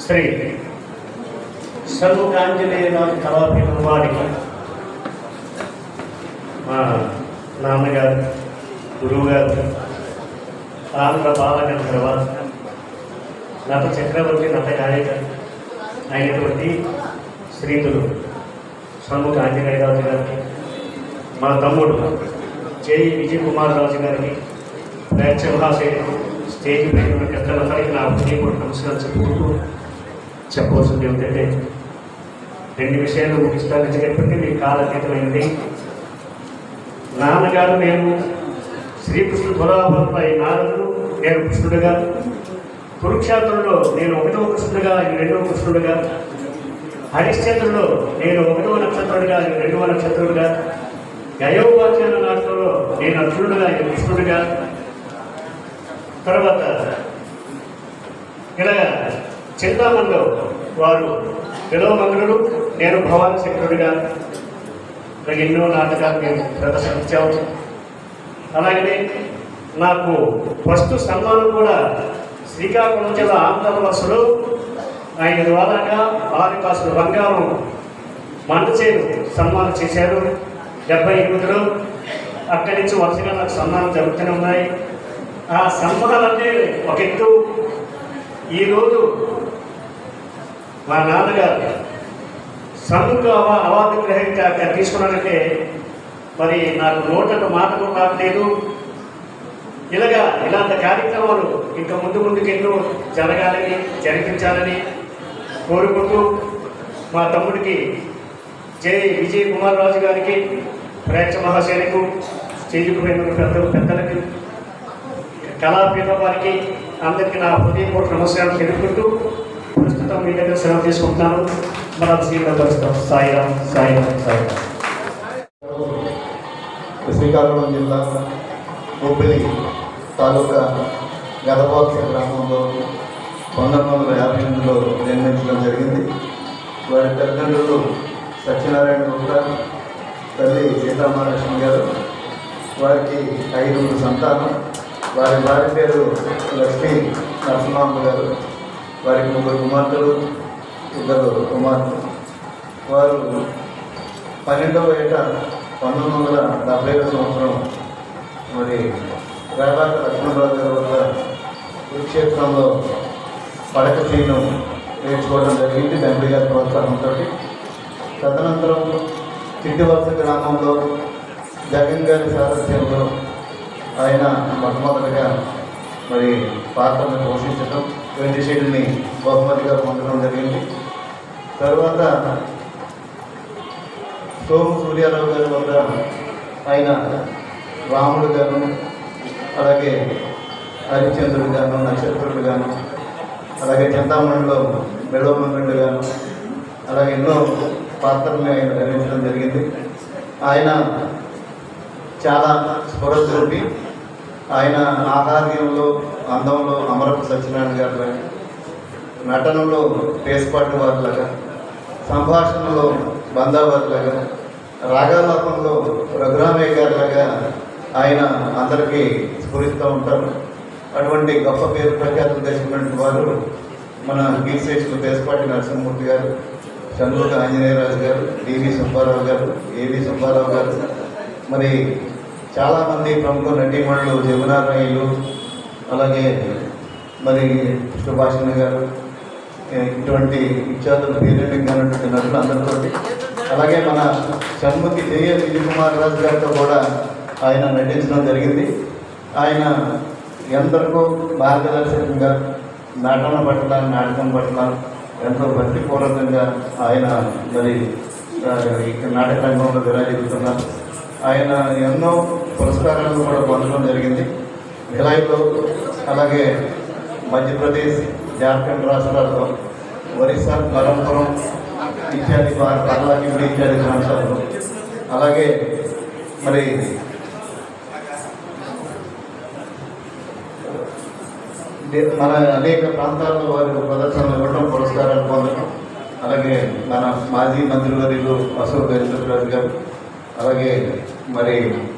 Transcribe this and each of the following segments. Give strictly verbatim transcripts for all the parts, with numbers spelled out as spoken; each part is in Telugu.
శ్రీ షణ్ముఖాంజనేయనాథ కళాపీఠం వారికి మా నాన్నగారు గురువుగారు ఆంధ్ర బాలగంధర్వ నట చక్రవర్తి నట గాయక అయినటువంటి శ్రీతులు షణ్ముఖ ఆంజనేయరాజు గారికి, మా తమ్ముడు జై విజయ్ కుమార్ రాజు గారికి, ప్రేక్షభాషకు స్టేజ్ పైన ఉన్న పెద్దలందరికీ నా హృదయపూర్వక నమస్కారం చెప్పుకుంటూ చెప్పవలసింది ఏమిటంటే, రెండు విషయాలు ముగిస్తాను. చెప్పండి మీ కాలతీతమైనది. నాన్నగారు నేను శ్రీకృష్ణుడు తులాభంపై నారదుడు, నేను కృష్ణుడిగా, కురుక్షేత్రంలో నేను ఒకటవ కృష్ణుడిగా, ఆయన రెండవ కృష్ణుడిగా, హరిశ్చంద్రుడు నేను ఒకటవ నక్షత్రుడిగా, ఆయన రెండవ నక్షత్రుడిగా, గయోపాఖ్యాన నాటకంలో నేను అర్జునుడిగా, ఆయన కృష్ణుడిగా, తర్వాత ఇలా చింతామణిలో వారు విలోమంగళుడు, నేను భవాని శంకరుడిగా ఎన్నో నాటకాలు మేము ప్రదర్శించాము. అలాగనే నాకు ఫస్ట్ సన్మానం కూడా శ్రీకాకుళం జిల్లా ఆంధ్రవలసలో ఆయన ద్వారాగా ఆరు కాసులు బంగారం మండచేరు సన్మానం చేశారు డెబ్బై ఎనిమిదిలో. అక్కడి నుంచి వరుసగా నాకు సన్మానం జరుగుతూనే ఉన్నాయి. ఆ సన్మానాలంటే ఒక ఎత్తు. ఈరోజు మా నాన్నగారు షణ్ముఖ అవార్డు గ్రహీత తీసుకున్నానంటే మరి నాకు నోటకు మాటకు రావట్లేదు. ఇలాగా ఇలాంటి కార్యక్రమాలు ఇంకా ముందు ముందుకు ఎన్నో జరగాలని, జరిపించాలని కోరుకుంటూ మా తమ్ముడికి జై విజయ్ కుమార్ రాజు గారికి, ప్రేక్ష మహాశైలకు, స్టేజ్కు పోయిన పెద్దలు పెద్దలకి, కళాపీఠం వారికి అందరికీ నా హృదయపూర్వక నమస్కారం తెలుపుకుంటూ ప్రస్తుతం మీ దగ్గర సెలవు తీసుకుంటున్నాను. మన శ్రీకృష్ణ సాయిరాం సాయిరాం సాయిరాం. శ్రీకాకుళం జిల్లా బొబ్బిలి తాలూకా గదబాక్ష గ్రామంలో పంతొమ్మిది వందల యాభై ఎనిమిదిలో జన్మించడం జరిగింది. వారి తల్లిదండ్రులు సత్యనారాయణ గుప్తా, తల్లి సీతామహాలక్ష్మి గారు. వారికి ఐదుగురు సంతానం. వారి భార్య పేరు లక్ష్మీ నరసింహమ్మ గారు. వారికి ముగ్గురు కుమార్తెలు, ఇద్దరు కుమార్తెలు. వారు పన్నెండవ ఏట పంతొమ్మిది వందల డెబ్బై ఐదు సంవత్సరం మరి రేవాక లక్ష్మణరాజు గారి వద్ద కురుక్షేత్రంలో పడక సీను నేర్చుకోవడం జరిగింది తండ్రి గారి ప్రోత్సాహంతో. తదనంతరం చిట్టివలస గ్రామంలో జగన్ గారి సారథ్యంలో ఆయన మొట్టమొదటిగా మరి పాత్రను పోషించడం, ట్వంటీ షీట్ని బహుమతిగా పొందడం జరిగింది. తర్వాత సోము సూర్యారావు గారి వద్ద ఆయన రాముడు గాను, అలాగే హరిశ్చంద్రుడు గాను, నక్షత్రుడు గాను, అలాగే చింతామణిలో బిడవమంగళుడు గాను, అలాగే ఎన్నో పాత్రలను ఆయన ధరించడం జరిగింది. ఆయన చాలా స్ఫురద్రూపి. ఆయన ఆహార్యంలో, అందంలో అమరపు సత్యనారాయణ గారు, నటనలో పేస్పాటి వారిలాగా, సంభాషణలో బందావారిలాగా, రాగాలాపంలో రఘురామయ్య గారిలాగా ఆయన అందరికీ స్ఫురిస్తూ ఉంటారు. అటువంటి గొప్ప పేరు ప్రఖ్యాతులు తెచ్చినటువంటి వారు మన గీసేషులు పేస్పాటి నరసింహమూర్తి గారు, షణ్ముఖ ఆంజనేయరాజు గారు, డివి సుబ్బారావు గారు, ఏవి సుబ్బారావు గారు, మరి చాలామంది ప్రముఖ నటీమణులు జమునారాయులు, అలాగే మరి సుభాషణ గారు, ఇటువంటి విఖ్యాతులు పేరెంటింగ్ అన్నటువంటి నటులు అందరితో, అలాగే మన షణ్ముఖి జయ విజయ్ కుమార్ రాజు గారితో కూడా ఆయన నటించడం జరిగింది. ఆయన ఎందరికో మార్గదర్శకంగా నటన పట్ల, నాటకం పట్ల ఎంతో భక్తిపూర్వకంగా ఆయన మరి ఇక్కడ నాటక రంగంలో విరాజిల్లుతున్నారు. ఆయన ఎన్నో పురస్కారాలను కూడా పొందడం జరిగింది. భిలాయిలో, అలాగే మధ్యప్రదేశ్, జార్ఖండ్ రాష్ట్రాల్లో, ఒరిస్సా, బరంపురం ఇత్యాది పర్లాకిండి ఇత్యాది ప్రాంతాల్లో, అలాగే మరి మన అనేక ప్రాంతాల్లో వారి ప్రదర్శనలు ఇవ్వడం, పురస్కారాలు పొందడం. అలాగే మన మాజీ మంత్రివర్యులు అశోక్ గజపతిరాజు గారు, అలాగే మరి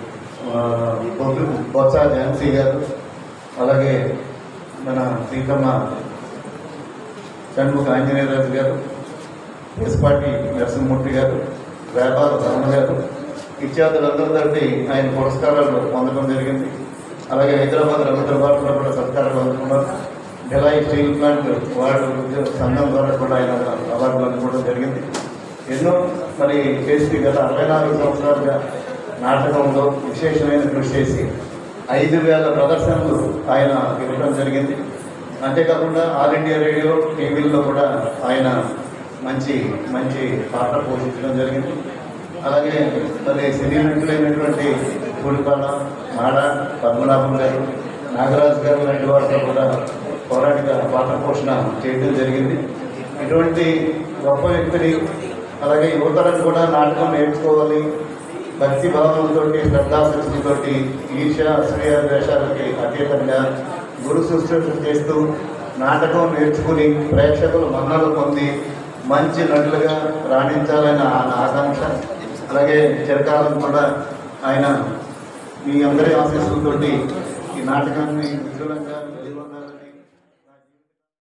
బొత్స ఝాన్సీ గారు, అలాగే మన సీతమ్మ షణ్ముఖ ఆంజనేయరాజు గారు, ఎస్పాటి నరసింహమూర్తి గారు, వ్యాపార రమణ గారు ఇత్యాదులందరి తరఫి ఆయన పురస్కారాలు పొందడం జరిగింది. అలాగే హైదరాబాద్ రవీంద్రభారతిలో కూడా సత్కారాలు అందుకున్నారు. ఢిలాయి స్టీల్ ప్లాంట్ వార్డు ఉద్యోగ సంఘం ద్వారా కూడా ఆయన అవార్డులు అందుకోవడం జరిగింది. ఎన్నో మరి చేసి గత అరవై నాలుగు సంవత్సరాలుగా నాటకంలో విశేషమైన కృషి చేసి ఐదు వేల ప్రదర్శనలు ఆయన ఇవ్వడం జరిగింది. అంతేకాకుండా ఆల్ ఇండియా రేడియో టీవీల్లో కూడా ఆయన మంచి మంచి పాత్ర పోషించడం జరిగింది. అలాగే మరి సినీ నటులైనటువంటి పూడిపాడ, మాడ, పద్మనాభం గారు, నాగరాజు గారు లాంటి వారితో కూడా పోరాటిగా పాత్ర పోషణ చేయడం జరిగింది. ఇటువంటి గొప్ప వ్యక్తిని అలాగే యువతరం కూడా నాటకం నేర్చుకోవాలి, భక్తి భావంతో శ్రద్ధాశక్తితో ఈర్ష్య అసూయ ద్వేషాలకి అతీతంగా గురు శుశ్రూష చేస్తూ నాటకం నేర్చుకుని ప్రేక్షకులు మన్నలు పొంది మంచి నటులుగా రాణించాలని ఆయన ఆకాంక్ష. అలాగే చిరకాలం కూడా ఆయన మీ అందరి ఆశీస్సులతోటి ఈ నాటకాన్ని విజువలంగా కలిగి ఉన్నారు.